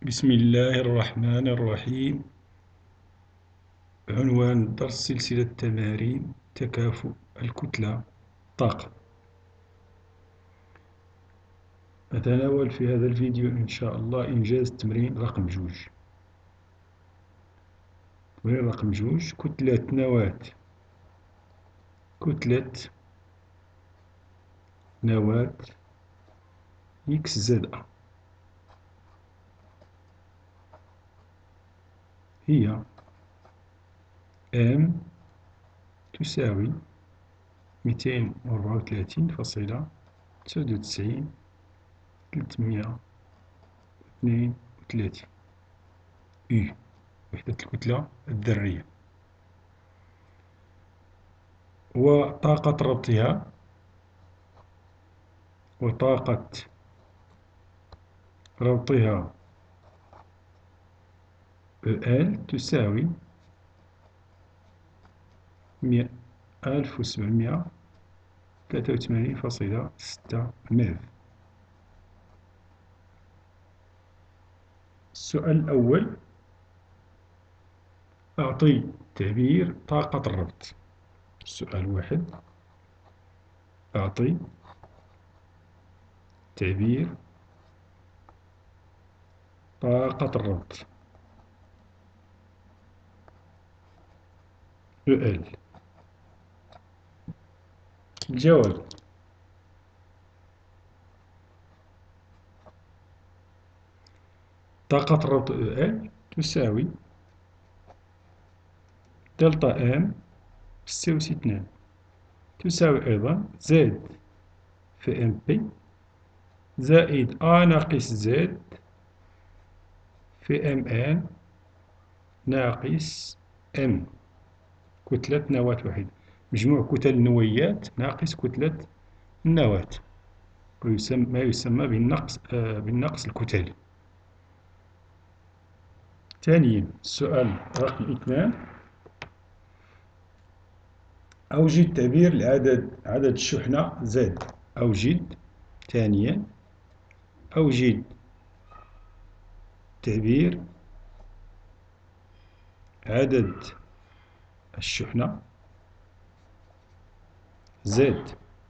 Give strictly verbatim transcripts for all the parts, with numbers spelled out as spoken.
بسم الله الرحمن الرحيم. عنوان درس سلسلة تمارين تكافؤ الكتلة طاقة. نتناول في هذا الفيديو إن شاء الله إنجاز تمرين رقم جوج. تمرين رقم جوج: كتلة نواة كتلة نواة إكس زد أ هي M تساوي مئتين وأربعة وثلاثين فاصلة تسعة وتسعين ثلاثمئة واثنين وثلاثين U وحدة الكتلة الذرية، وطاقة ربطها وطاقة ربطها ال تساوي ألف وسبعمئة وثلاثة وثمانين فاصلة ستة ميف. السؤال الأول: أعطي تعبير طاقة الربط. السؤال واحد: أعطي تعبير طاقة الربط ال. الجواب: طاقة الربط ال تساوي دلتا ام ستة أس اثنان، تساوي أيضا زد في ام بي زائد أ ناقص زد في ام ان ناقص ام، كتلة نواة واحدة، مجموع كتل النويات ناقص كتلة النواة، ويسمى ما يسمى بالنقص آه بالنقص الكتلي. ثانيا، السؤال رقم اثنان: أوجد تعبير لعدد عدد الشحنة زد. أوجد ثانيا أوجد تعبير عدد الشحنة زد.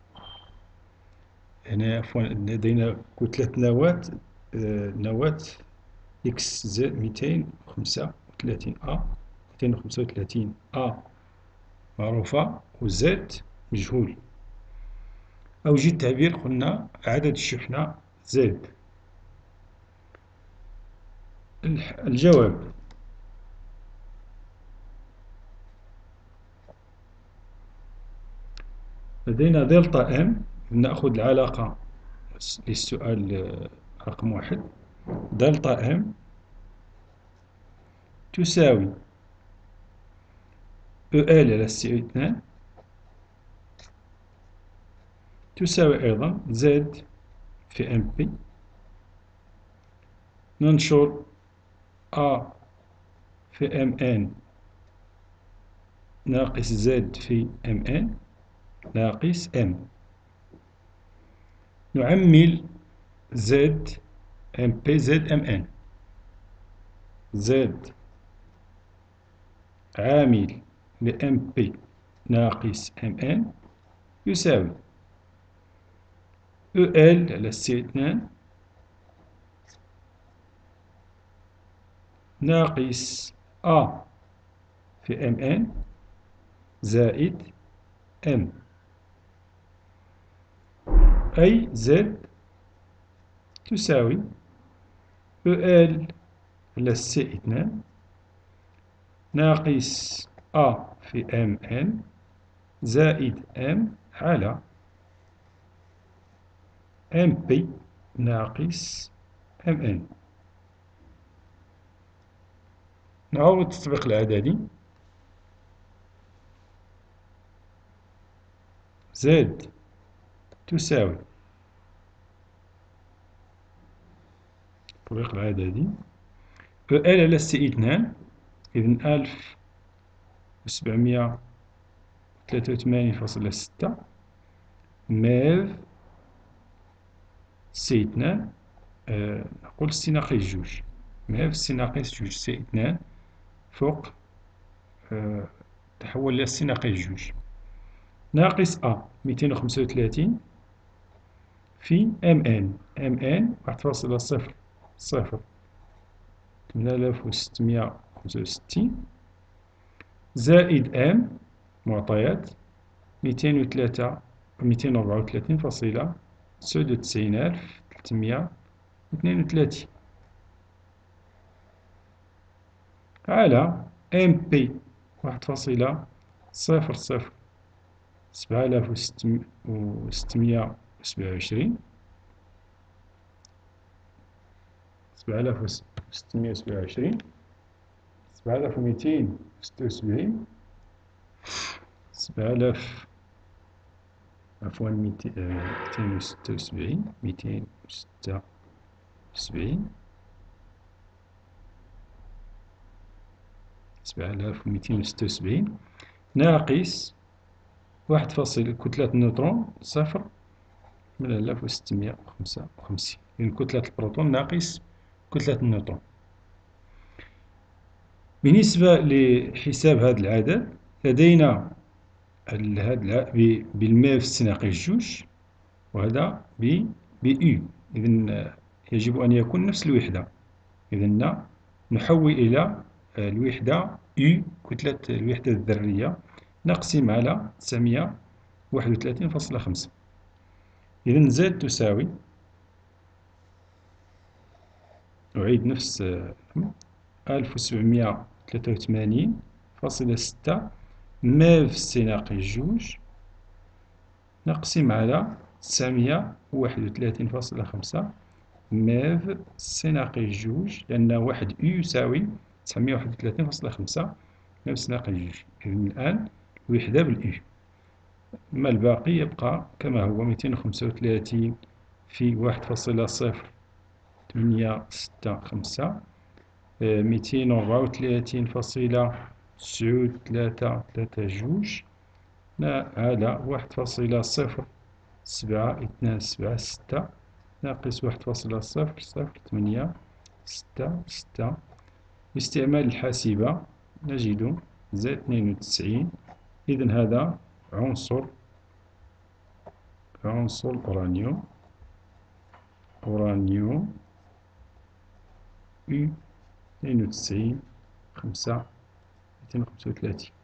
هنا عفوا لدينا كتلة نواة آه نواة إكس زد مئتين وخمسة وثلاثين أ، مئتين وخمسة وثلاثين أ معروفة وزد مجهول. أوجد تعبير قلنا عدد الشحنة زد. الجواب: لدينا دلتا ام، نأخذ العلاقة للسؤال رقم واحد. دلتا ام تساوي او ال على سي اثنان، تساوي أيضا زد في ام بي، ننشر أ في ام ان ناقص زد في ام ان ناقص ام، نعمل زد ام بي زد ام ان، زد عامل ل ام بي ناقص ام ان يساوي او ال على سي اثنان ناقص أ في ام ان زائد ام، أي زد تساوي او ال على سي اثنان ناقص أ في ام ان زائد ام على ام بي ناقص ام ان. نعوض التطبيق العددي. زد تساوي التطبيق العددي او ال على سي اثنان، إذن ألف وسبعمئة وثلاثة وثمانين فاصلة ستة ميف سي اثنان، آه نقول سي ناقص جوج، ماف سي ناقص جوج سي اثنان فوق آه تحول إلى سي ناقص جوج ناقص أ ميتين وخمسة وثلاثين في ام ان ام ان واحد فاصلة صفر صفر ثمانية آلاف وستمية وخمسة وستين زائد ام معطيات ميتين وثلاثة ميتين وربعة وثلاثين فاصلة تسعود وتسعين ألف تلتمية واثنين وثلاثين على ام بي واحد فاصلة صفر صفر سبعة آلاف وستمية وسبعة وعشرين سبعة آلاف وستمية وسبعة وعشرين سبعة آلاف وميتين وستة وسبعين سبعة آلاف عفوا ميتين وستة وسبعين ميتين وستة وسبعين سبعة آلاف وميتين وستة وسبعين ناقص واحد فاصل كتلة النيوترون صفر ثمانية آلاف وستمية وخمسة وخمسين إذن كتلة البروتون ناقص كتلة النيوترون. بالنسبة لحساب هذا العدد لدينا هذا بالماف سي ناقص جوج وهذا ب بإو إذن يجب أن يكون نفس الوحدة. إذن نحول إلى الوحدة U كتلة الوحدة الذرية نقسم على تسعمية واحد وثلاثين فاصلة خمسة إذن زد تساوي أعيد نفس ألف وسبعمية وثلاثة وثمانين فاصلة ستة ماف سي ناقص جوج نقسم على تسعمية واحد وثلاثين فاصلة خمسة ماف سي ناقص جوج لأن واحد أو يساوي تسعمية واحد وثلاثين فاصلة خمسة ماف سي ناقص جوج. إذن الآن الوحدة بالأو أما الباقي يبقى كما هو ميتين وخمسة وثلاثين في واحد فاصلة صفر ثمانية ستة خمسة ميتين وربعة وثلاثين فاصلة تسعود ثلاثة ثلاثة جوج على واحد فاصلة صفر سبعة اثنان سبعة ستة ناقص واحد فاصلة صفر صفر ثمانية ستة ستة. باستعمال الحاسبة نجد زائد اثنين وتسعين. إذن هذا عنصر عنصر أورانيوم أورانيوم أو اثنين وتسعين خمسة ميتين وخمسة وثلاثين.